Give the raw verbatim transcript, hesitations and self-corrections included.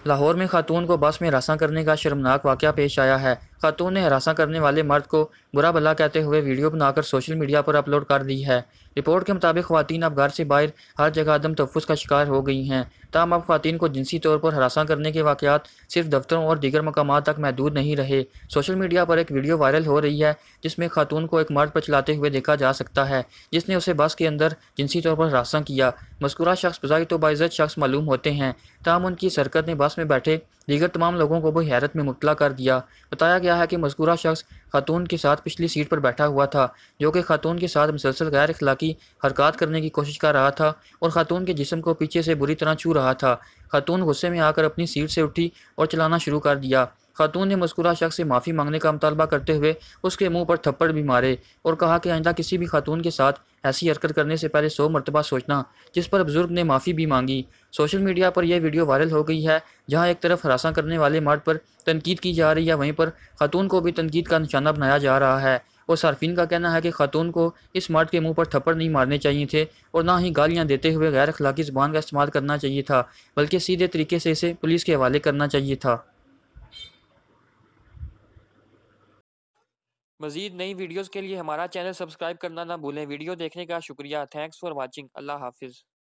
लाहौर में खातून को बस में हरासा करने का शर्मनाक वाकया पेश आया है। खातून ने हरासा करने वाले मर्द को बुरा भला कहते हुए वीडियो बनाकर सोशल मीडिया पर अपलोड कर दी है। रिपोर्ट के मुताबिक खवातीन अब घर से बाहर हर जगह अदम तहफ़्फ़ुज़ का शिकार हो गई हैं। ताहम अब खवातीन को जिनसी तौर पर हरासा करने के वाकयात सिर्फ दफ्तरों और दीगर मकामात तक महदूद नहीं रहे। सोशल मीडिया पर एक वीडियो वायरल हो रही है जिसमें खातून को एक मर्द पर चलाते हुए देखा जा सकता है जिसने उसे बस के अंदर जिनसी तौर पर हरासा किया। मज़कूरा शख्स बज़ाहिर तो बाइज़्ज़त शख्स मालूम होते हैं, ताहम उनकी इस हरकत ने बस में बैठे दीगर तमाम लोगों को भी हैरत में मुब्तला कर दिया। बताया गया है कि मज़कूरा शख्स खातून के साथ पिछली सीट पर बैठा हुआ था, जो कि खातून के साथ मुसलसल गैर अखलाकी हरकत करने की कोशिश कर रहा था और खातून के जिस्म को पीछे से बुरी तरह छू रहा था। खातून गुस्से में आकर अपनी सीट से उठी और चलाना शुरू कर दिया। खातून ने मज़कूरा शख्स से माफ़ी मांगने का मुतालबा करते हुए उसके मुंह पर थप्पड़ भी मारे और कहा कि आइंदा किसी भी खातून के साथ ऐसी हरकत करने से पहले सौ मरतबा सोचना, जिस पर बुजुर्ग ने माफ़ी भी मांगी। सोशल मीडिया पर यह वीडियो वायरल हो गई है, जहां एक तरफ हरासा करने वाले मर्द पर तनकीद की जा रही है, वहीं पर खातून को भी तनकीद का निशाना बनाया जा रहा है। और सार्फिन का कहना है कि खातून को इस मर्द के मुंह पर थप्पड़ नहीं मारने चाहिए थे और ना ही गालियां देते हुए गैर अखलाकी ज़ुबान का इस्तेमाल करना चाहिए था, बल्कि सीधे तरीके से इसे पुलिस के हवाले करना चाहिए था। मज़ीद नई वीडियोज़ के लिए हमारा चैनल सब्सक्राइब करना ना भूलें। वीडियो देखने का शुक्रिया। Thanks for watching. अल्लाह हाफिज़।